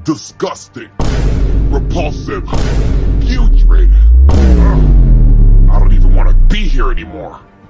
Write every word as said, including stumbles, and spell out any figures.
disgusting, repulsive, putrid. Ugh. I don't even want to be here anymore.